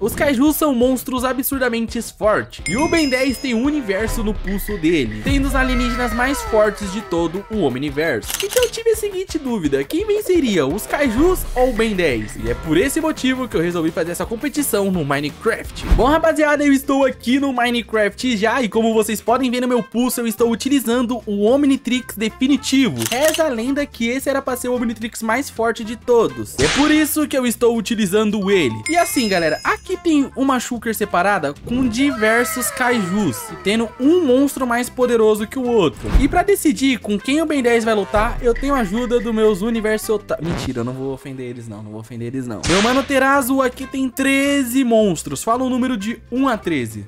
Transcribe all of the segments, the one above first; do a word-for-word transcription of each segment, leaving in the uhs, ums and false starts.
Os Kaijus são monstros absurdamente fortes, e o Ben dez tem um universo no pulso dele, tendo os alienígenas mais fortes de todo o Omniverse. Então eu tive a seguinte dúvida: quem venceria, os Kaijus ou o Ben dez? E é por esse motivo que eu resolvi fazer essa competição no Minecraft. Bom, rapaziada, eu estou aqui no Minecraft já, e como vocês podem ver no meu pulso, eu estou utilizando o Omnitrix definitivo. Reza a lenda que esse era para ser o Omnitrix mais forte de todos. É por isso que eu estou utilizando ele. E assim, galera, aqui tem uma shulker separada com diversos Kaijus, tendo um monstro mais poderoso que o outro. E para decidir com quem o Ben dez vai lutar, eu tenho a ajuda dos meus universo... Mentira, eu não vou ofender eles não, não vou ofender eles não. Meu mano Terazo aqui tem treze monstros. Fala o número de um a treze.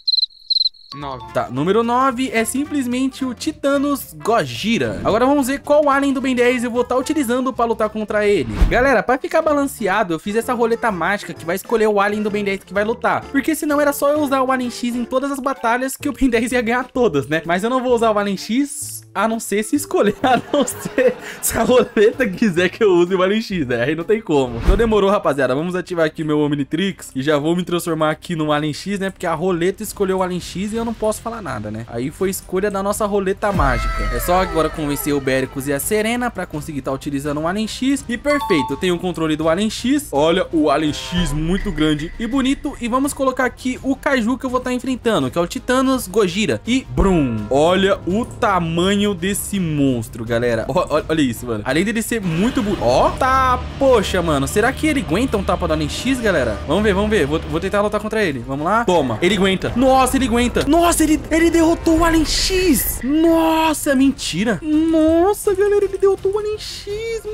nove. Tá, número nove é simplesmente o Titanos Gojira. Agora vamos ver qual alien do Ben dez eu vou estar utilizando pra lutar contra ele. Galera, pra ficar balanceado, eu fiz essa roleta mágica que vai escolher o alien do Ben dez que vai lutar. Porque senão era só eu usar o Alien X em todas as batalhas que o Ben dez ia ganhar todas, né? Mas eu não vou usar o Alien X... a não ser se escolher, a não ser se a roleta quiser que eu use o Alien X, né? Aí não tem como. Então demorou, rapaziada. Vamos ativar aqui meu Omnitrix e já vou me transformar aqui no Alien X, né? Porque a roleta escolheu o Alien X e eu não posso falar nada, né? Aí foi escolha da nossa roleta mágica. É só agora convencer o Béricos e a Serena pra conseguir estar utilizando o Alien X. E perfeito, eu tenho o controle do Alien X. Olha o Alien X muito grande e bonito. E vamos colocar aqui o Kaiju que eu vou estar enfrentando, que é o Titanos Gojira. E brum! Olha o tamanho desse monstro, galera. Olha, olha isso, mano. Além dele ser muito bonito. Ó, tá, poxa, mano. Será que ele aguenta um tapa do Alien X, galera? Vamos ver, vamos ver. Vou, vou tentar lutar contra ele. Vamos lá. Toma. Ele aguenta. Nossa, ele aguenta. Nossa, ele, ele derrotou o Alien X. Nossa, mentira. Nossa, galera, ele derrotou o Alien X,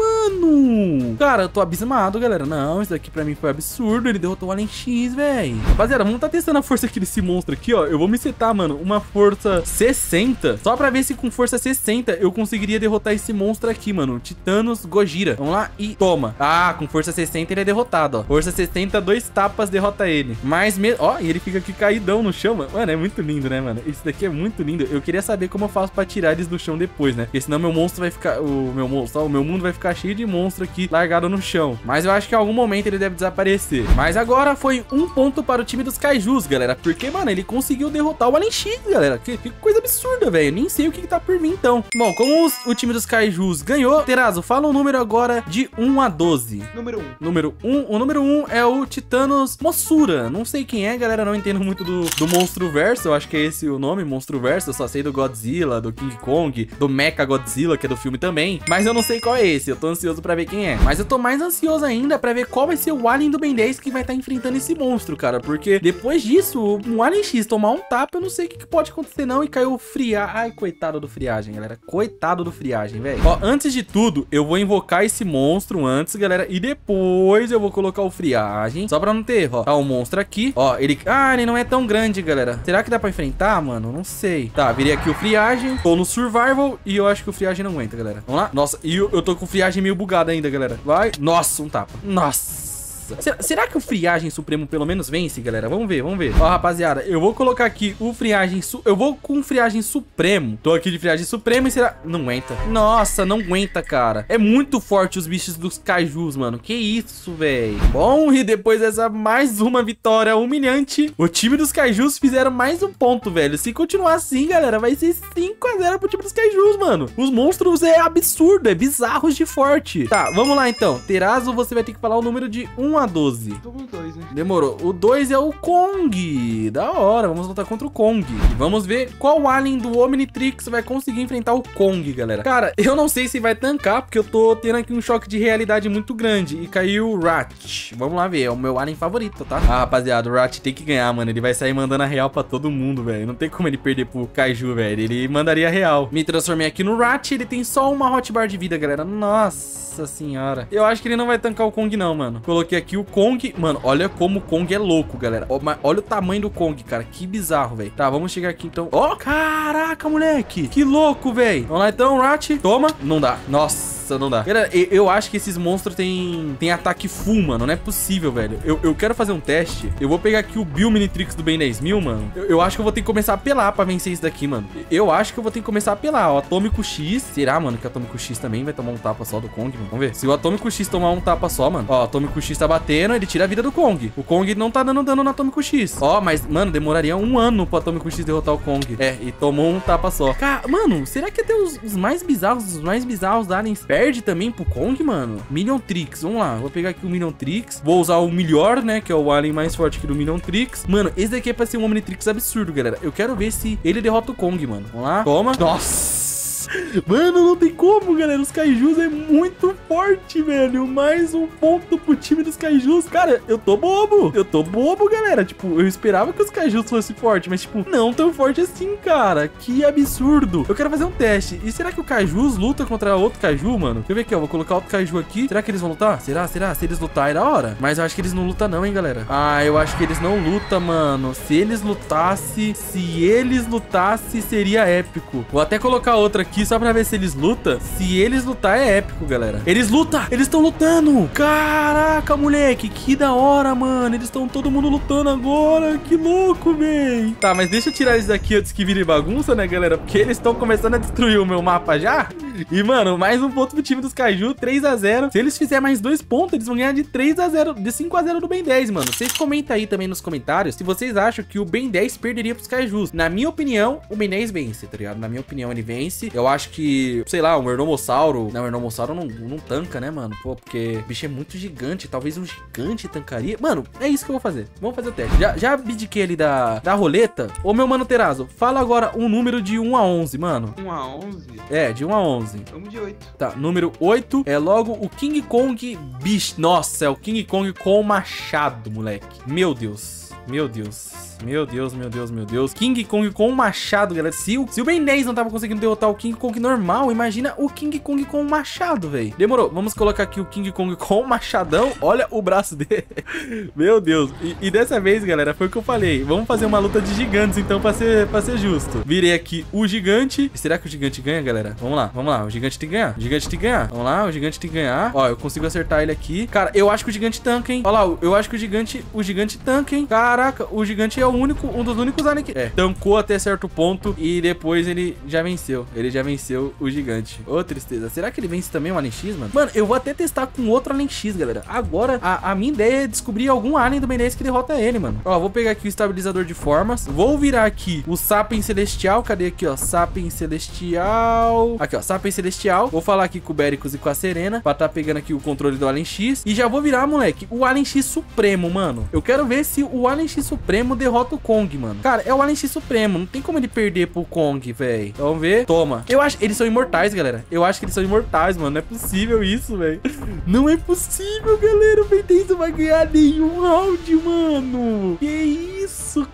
mano. Cara, eu tô abismado, galera. Não, isso daqui pra mim foi absurdo. Ele derrotou o Alien X, velho. Rapaziada, vamos tá testando a força aqui desse monstro aqui, ó. Eu vou me setar, mano, uma força sessenta. Só pra ver se com força sessenta eu conseguiria derrotar esse monstro aqui, mano. Titanos Gojira. Vamos lá e toma. Ah, com força sessenta ele é derrotado, ó. Força sessenta, dois tapas derrota ele. Mas mesmo... Ó, e ele fica aqui caidão no chão, mano. Mano, é muito lindo, né, mano? Isso daqui é muito lindo. Eu queria saber como eu faço pra tirar eles do chão depois, né? Porque senão meu monstro vai ficar... O meu monstro... Ó, o meu mundo vai ficar cheio de monstro aqui largado no chão. Mas eu acho que em algum momento ele deve desaparecer. Mas agora foi um ponto para o time dos Kaijus, galera. Porque, mano, ele conseguiu derrotar o Alien X, galera. Que, que coisa absurda, velho. Nem sei o que, que tá por vir, então. Bom, como os, o time dos Kaijus ganhou, Terazo, fala um número agora de um a doze. Número um. Número um. O número um é o Titanos Mossura. Não sei quem é, galera. Não entendo muito do, do Monstro Verso. Eu acho que é esse o nome, Monstro Verso. Eu só sei do Godzilla, do King Kong, do Mecha Godzilla, que é do filme também. Mas eu não sei qual é esse. Eu tô ansioso pra ver quem é. Mas eu tô mais ansioso ainda pra ver qual vai ser o alien do Ben dez que vai estar tá enfrentando esse monstro, cara. Porque depois disso, um Alien X tomar um tapa, eu não sei o que, que pode acontecer não. E caiu friagem. Ai, coitado do friagem, galera. Coitado do friagem, velho. Ó, antes de tudo, eu vou invocar esse monstro antes, galera. E depois eu vou colocar o friagem. Só pra não ter erro, ó. Tá o monstro aqui. Ó, ele... Ah, ele não é tão grande, galera. Será que dá pra enfrentar, mano? Não sei. Tá, virei aqui o friagem. Tô no survival e eu acho que o friagem não aguenta, galera. Vamos lá? Nossa, e eu, eu tô com o friagem meio bugado ainda, galera. Vai. Nossa, um tapa. Nossa. Será, será que o Friagem Supremo pelo menos vence, galera? Vamos ver, vamos ver. Ó, rapaziada, eu vou colocar aqui o Friagem... Su eu vou com o Friagem Supremo. Tô aqui de Friagem Supremo e será... Não aguenta. Nossa, não aguenta, cara. É muito forte os bichos dos Kaijus, mano. Que isso, velho. Bom, e depois dessa mais uma vitória humilhante, o time dos Kaijus fizeram mais um ponto, velho. Se continuar assim, galera, vai ser cinco a zero pro time dos Kaijus, mano. Os monstros é absurdo, é bizarros de forte. Tá, vamos lá, então. Terazo, você vai ter que falar o número de um a doze. Tô com dois, né? Demorou. O dois é o Kong. Da hora. Vamos lutar contra o Kong. E vamos ver qual alien do Omnitrix vai conseguir enfrentar o Kong, galera. Cara, eu não sei se vai tancar, porque eu tô tendo aqui um choque de realidade muito grande. E caiu o Rat. Vamos lá ver. É o meu alien favorito, tá? Ah, rapaziada, o Rat tem que ganhar, mano. Ele vai sair mandando a real pra todo mundo, velho. Não tem como ele perder pro Kaiju, velho. Ele mandaria a real. Me transformei aqui no Rat. Ele tem só uma hotbar de vida, galera. Nossa senhora. Eu acho que ele não vai tancar o Kong, não, mano. Coloquei aqui o Kong. Mano, olha como o Kong é louco, galera. Olha o tamanho do Kong, cara. Que bizarro, velho. Tá, vamos chegar aqui, então. Ó, oh, caraca, moleque. Que louco, velho. Vamos lá, então, Rat. Toma. Não dá. Nossa. Nossa, não dá. Galera, eu, eu acho que esses monstros tem, tem ataque full, mano. Não é possível, velho. Eu, eu quero fazer um teste. Eu vou pegar aqui o Bill Minitrix do Ben dez mil, mano. Eu, eu acho que eu vou ter que começar a apelar pra vencer isso daqui, mano. Eu acho que eu vou ter que começar a apelar. O Atômico X. Será, mano, que o Atômico X também vai tomar um tapa só do Kong, mano? Vamos ver. Se o Atômico X tomar um tapa só, mano. Ó, o Atômico X tá batendo, ele tira a vida do Kong. O Kong não tá dando dano no Atômico X. Ó, mas, mano, demoraria um ano pro Atômico X derrotar o Kong. É, e tomou um tapa só. Cara, mano, será que até os, os mais bizarros, os mais bizarros da Aliens perde também pro Kong, mano? Minion Trix, vamos lá. Vou pegar aqui o Minion Trix. Vou usar o melhor, né, que é o alien mais forte aqui do Minion Trix. Mano, esse daqui é pra ser um Omnitrix absurdo, galera. Eu quero ver se ele derrota o Kong, mano. Vamos lá. Toma. Nossa. Mano, não tem como, galera. Os Kaijus é muito forte, velho. Mais um ponto pro time dos Kaijus. Cara, eu tô bobo. Eu tô bobo, galera. Tipo, eu esperava que os Kaijus fossem fortes, mas, tipo, não tão forte assim, cara. Que absurdo. Eu quero fazer um teste. E será que o Kaijus luta contra outro Kaiju, mano? Deixa eu ver aqui, ó. Vou colocar outro Kaiju aqui. Será que eles vão lutar? Será? Será? Se eles lutarem, é da hora. Mas eu acho que eles não lutam não, hein, galera. Ah, eu acho que eles não lutam, mano. Se eles lutassem, se eles lutassem, seria épico. Vou até colocar outra aqui só pra ver se eles lutam. Se eles lutar, é épico, galera. Eles lutam! Eles estão lutando! Caraca, moleque! Que da hora, mano! Eles estão todo mundo lutando agora! Que louco, véi! Tá, mas deixa eu tirar eles daqui antes que vire bagunça, né, galera? Porque eles estão começando a destruir o meu mapa já. E, mano, mais um ponto pro time dos Kaiju, três a zero. Se eles fizerem mais dois pontos, eles vão ganhar de três a zero, de cinco a zero do Ben dez, mano. Vocês comentam aí também nos comentários se vocês acham que o Ben dez perderia pros Kaijus. Na minha opinião, o Ben dez vence, tá ligado? Na minha opinião, ele vence. Eu acho que, sei lá, um Ernomossauro... Não, o Ernomossauro não, não tanca, né, mano? Pô, porque o bicho é muito gigante. Talvez um gigante tancaria. Mano, é isso que eu vou fazer. Vamos fazer o teste. Já, já abdiquei ali da, da roleta. Ô, meu mano Terazo, fala agora um número de um a onze, mano. um a onze? É, de um a onze. Vamos de oito. Tá, número oito é logo o King Kong bicho. Nossa, é o King Kong com machado, moleque. Meu Deus. Meu Deus. Meu Deus, meu Deus, meu Deus. King Kong com machado, galera. Se o, se o Ben dez não tava conseguindo derrotar o King Kong normal, imagina o King Kong com machado, velho. Demorou. Vamos colocar aqui o King Kong com machadão. Olha o braço dele. Meu Deus. E, e dessa vez, galera, foi o que eu falei. Vamos fazer uma luta de gigantes, então, pra ser, pra ser justo. Virei aqui o gigante. E será que o gigante ganha, galera? Vamos lá, vamos lá. O gigante tem que ganhar. O gigante tem que ganhar. Vamos lá, o gigante tem que ganhar. Ó, eu consigo acertar ele aqui. Cara, eu acho que o gigante tanca, hein? Olha lá, eu acho que o gigante, o gigante tanca, hein? Caraca, o gigante é o único, um dos únicos aliens que... É, tancou até certo ponto e depois ele já venceu. Ele já venceu o gigante. Ô, tristeza. Será que ele vence também o Alien X, mano? Mano, eu vou até testar com outro Alien X, galera. Agora, a, a minha ideia é descobrir algum alien do Ben dez que derrota ele, mano. Ó, vou pegar aqui o estabilizador de formas. Vou virar aqui o Sapiens Celestial. Cadê aqui, ó? Sapiens Celestial. Aqui, ó. Sapiens Celestial. Vou falar aqui com o Bericus e com a Serena pra tá pegando aqui o controle do Alien X. E já vou virar, moleque, o Alien X Supremo, mano. Eu quero ver se o Alien X Supremo derrota o Kong, mano. Cara, é o Alien X Supremo. Não tem como ele perder pro Kong, velho. Vamos ver. Toma. Eu acho... Eles são imortais, galera. Eu acho que eles são imortais, mano. Não é possível isso, velho. Não é possível, galera. O Ben dez não vai ganhar nenhum round, mano. Que isso,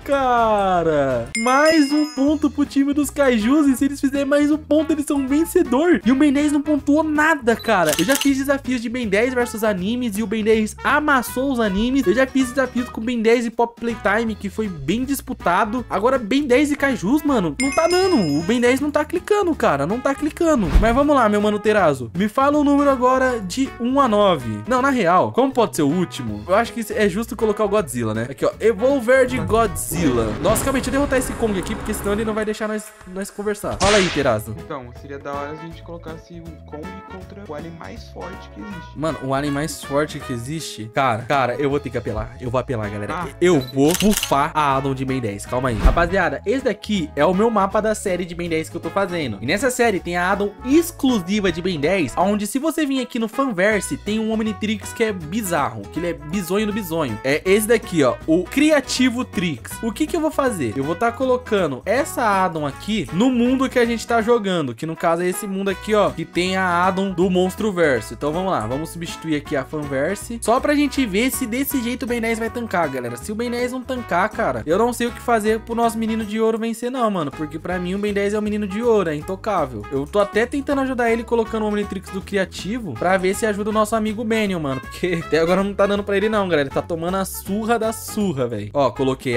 cara. Mais um ponto pro time dos Kaijus. E se eles fizerem mais um ponto, eles são um vencedor. E o Ben dez não pontuou nada, cara. Eu já fiz desafios de Ben dez versus animes e o Ben dez amassou os animes. Eu já fiz desafios com Ben dez e Pop Playtime, que foi bem disputado. Agora, Ben dez e Kaijus, mano, não tá dando. O Ben dez não tá clicando, cara. Não tá clicando. Mas vamos lá, meu mano Terazo. Me fala um número agora de um a nove. Não, na real, como pode ser o último? Eu acho que é justo colocar o Godzilla, né? Aqui, ó. Evolver de Godzilla. Nossa, calma aí, deixa eu derrotar esse Kong aqui, porque senão ele não vai deixar nós, nós conversar. Fala aí, Terazo. Então, seria da hora se a gente colocasse o Kong contra o alien mais forte que existe. Mano, o alien mais forte que existe... Cara, cara, eu vou ter que apelar. Eu vou apelar, galera. Ah, eu vou bufar a Addon de Ben dez. Calma aí. Rapaziada, esse daqui é o meu mapa da série de Ben dez que eu tô fazendo. E nessa série tem a Addon exclusiva de Ben dez, onde se você vir aqui no Fanverse, tem um Omnitrix que é bizarro, que ele é bizonho do bizonho. É esse daqui, ó, o Criativo Trix. O que que eu vou fazer? Eu vou estar tá colocando essa Addon aqui no mundo que a gente tá jogando, que no caso é esse mundo aqui, ó, que tem a Addon do Monstro Verso. Então vamos lá, vamos substituir aqui a Fanverse, só pra gente ver se desse jeito o Ben dez vai tancar, galera. Se o Ben dez não tancar, cara, eu não sei o que fazer pro nosso menino de ouro vencer não, mano, porque pra mim o Ben dez é o menino de ouro, é intocável. Eu tô até tentando ajudar ele colocando o Omnitrix do Criativo pra ver se ajuda o nosso amigo Benio, mano, porque até agora não tá dando pra ele não, galera. Ele tá tomando a surra da surra, velho. Ó, coloquei a Addon aqui.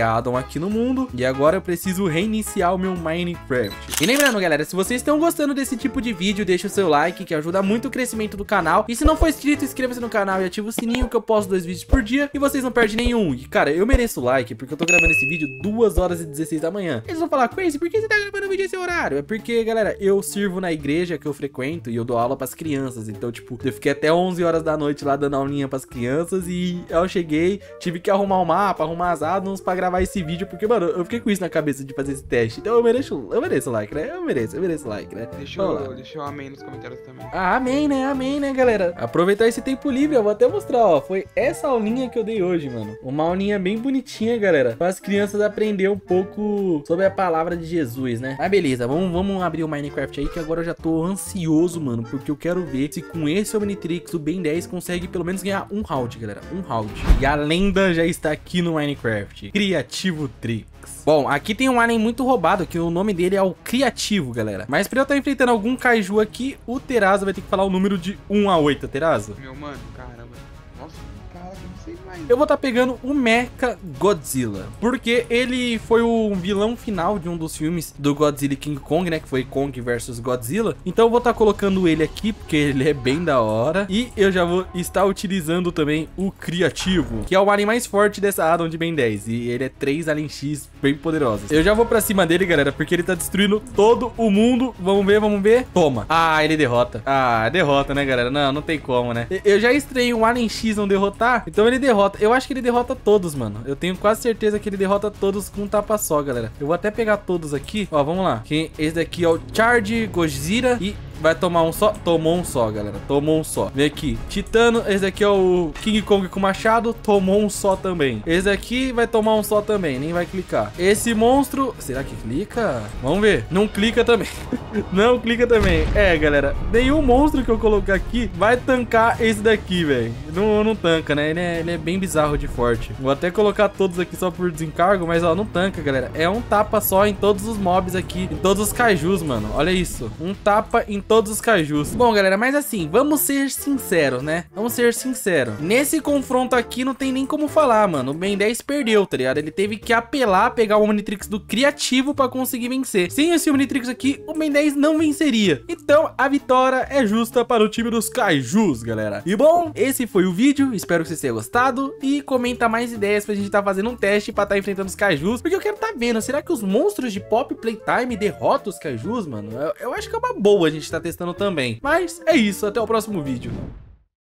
aqui no mundo. E agora eu preciso reiniciar o meu Minecraft. E lembrando, galera, se vocês estão gostando desse tipo de vídeo, deixa o seu like, que ajuda muito o crescimento do canal. E se não for inscrito, inscreva-se no canal e ativa o sininho, que eu posto dois vídeos por dia e vocês não perdem nenhum. E, cara, eu mereço like, porque eu tô gravando esse vídeo duas horas e dezesseis da manhã. Eles vão falar, Crazy, por que você tá gravando vídeo nesse horário? É porque, galera, eu sirvo na igreja que eu frequento e eu dou aula pras crianças. Então, tipo, eu fiquei até onze horas da noite lá dando aulinha pras crianças e eu cheguei, tive que arrumar o mapa, arrumar as addons pra gravar esse vídeo, porque, mano, eu fiquei com isso na cabeça de fazer esse teste. Então eu mereço, eu mereço like, né? Eu mereço, eu mereço like, né? Deixa eu, deixa eu amém nos comentários também. Ah, amém, né? Amém, né, galera? Aproveitar esse tempo livre, eu vou até mostrar, ó. Foi essa aulinha que eu dei hoje, mano. Uma aulinha bem bonitinha, galera, para as crianças aprender um pouco sobre a palavra de Jesus, né? Mas beleza, vamos, vamos abrir o Minecraft aí, que agora eu já tô ansioso, mano, porque eu quero ver se com esse Omnitrix o Ben dez consegue pelo menos ganhar um round, galera. Um round. E a lenda já está aqui no Minecraft. Criativo Trix. Bom, aqui tem um alien muito roubado, que o nome dele é o Criativo, galera. Mas pra eu estar enfrentando algum Kaiju aqui, o Terazo vai ter que falar o número de um a oito, Terazo. Meu mano, caramba. Nossa, cara, eu não sei mais. Eu vou estar pegando o Mecha Godzilla, porque ele foi o vilão final de um dos filmes do Godzilla e King Kong, né? Que foi Kong versus Godzilla. Então eu vou estar colocando ele aqui, porque ele é bem da hora. E eu já vou estar utilizando também o Criativo, que é o alien mais forte dessa addon de Ben dez. E ele é três alien X bem poderosos. Eu já vou pra cima dele, galera, porque ele tá destruindo todo o mundo. Vamos ver, vamos ver. Toma. Ah, ele derrota. Ah, derrota, né, galera? Não, não tem como, né? Eu já estreiei um alien X não derrotar, então ele derrota. Eu acho que ele derrota todos, mano. Eu tenho quase certeza que ele derrota todos com um tapa só, galera. Eu vou até pegar todos aqui. Ó, vamos lá. Esse daqui é o Charge Gojira e vai tomar um só? Tomou um só, galera. Tomou um só. Vem aqui. Titano. Esse aqui é o King Kong com machado. Tomou um só também. Esse aqui vai tomar um só também. Nem vai clicar. Esse monstro... Será que clica? Vamos ver. Não clica também. Não clica também. É, galera. Nenhum monstro que eu colocar aqui vai tancar esse daqui, velho. Não, não tanca, né? Ele é, ele é bem bizarro de forte. Vou até colocar todos aqui só por desencargo. Mas, ó, não tanca, galera. É um tapa só em todos os mobs aqui. Em todos os kaijus, mano. Olha isso. Um tapa em todos os kaijus. Bom, galera, mas assim, vamos ser sinceros, né? Vamos ser sinceros. Nesse confronto aqui não tem nem como falar, mano. O Ben dez perdeu, tá ligado? Ele teve que apelar, pegar o Omnitrix do Criativo pra conseguir vencer. Sem esse Omnitrix aqui, o Ben dez não venceria. Então, a vitória é justa para o time dos kaijus, galera. E bom, esse foi o vídeo. Espero que vocês tenham gostado. E comenta mais ideias pra gente tá fazendo um teste pra tá enfrentando os kaijus. Porque eu quero tá vendo, será que os monstros de Pop Playtime derrotam os kaijus, mano? Eu, eu acho que é uma boa a gente tá testando também. Mas é isso, até o próximo vídeo.